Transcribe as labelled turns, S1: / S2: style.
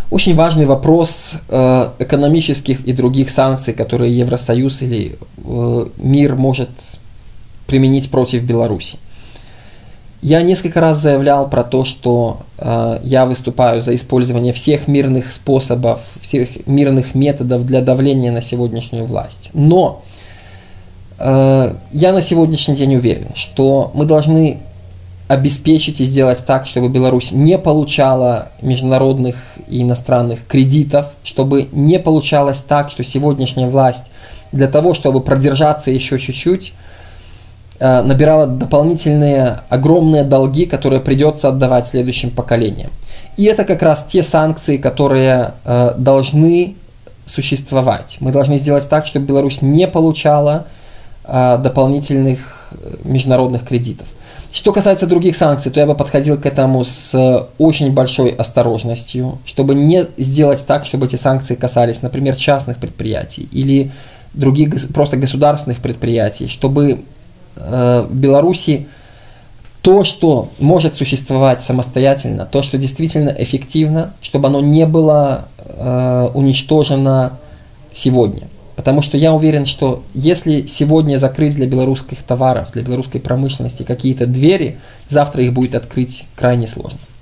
S1: Очень важный вопрос экономических и других санкций, которые Евросоюз или мир может применить против Беларуси. Я несколько раз заявлял про то, что я выступаю за использование всех мирных способов, всех мирных методов для давления на сегодняшнюю власть. Но я на сегодняшний день уверен, что мы должны обеспечить и сделать так, чтобы Беларусь не получала международных и иностранных кредитов, чтобы не получалось так, что сегодняшняя власть для того, чтобы продержаться еще чуть-чуть, набирала дополнительные огромные долги, которые придется отдавать следующим поколениям. И это как раз те санкции, которые должны существовать. Мы должны сделать так, чтобы Беларусь не получала дополнительных международных кредитов. Что касается других санкций, то я бы подходил к этому с очень большой осторожностью, чтобы не сделать так, чтобы эти санкции касались, например, частных предприятий или других просто государственных предприятий, чтобы в Беларуси то, что может существовать самостоятельно, то, что действительно эффективно, чтобы оно не было уничтожено сегодня. Потому что я уверен, что если сегодня закрыть для белорусских товаров, для белорусской промышленности какие-то двери, завтра их будет открыть крайне сложно.